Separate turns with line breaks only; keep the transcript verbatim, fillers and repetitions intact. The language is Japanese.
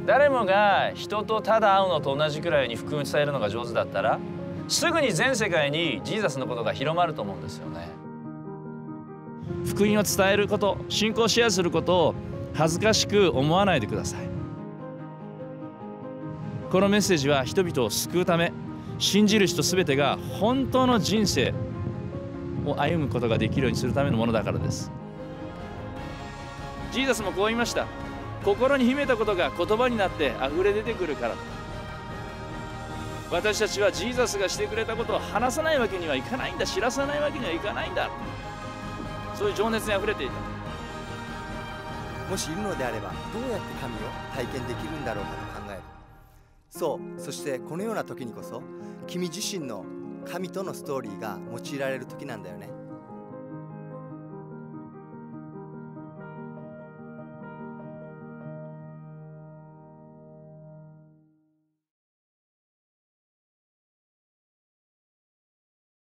誰もが人とただ会うのと同じくらいに福音を伝えるのが上手だったら、すぐに全世界にジーザスのことが広まると思うんですよね。福音を伝えること、信仰をシェアすることを恥ずかしく思わないでください。このメッセージは人々を救うため、信じる人すべてが本当の人生を歩むことができるようにするためのものだからです。ジーザスもこう言いました。心に秘めたことが言葉になって溢れ出てくるから。私たちはジーザスがしてくれたことを話さないわけにはいかないんだ、知らさないわけにはいかないんだ、そういう情熱にあふれていた。
もしいるのであれば、どうやって神を体験できるんだろうかと考える。そう、そしてこのような時にこそ君自身の神とのストーリーが用いられる時なんだよね。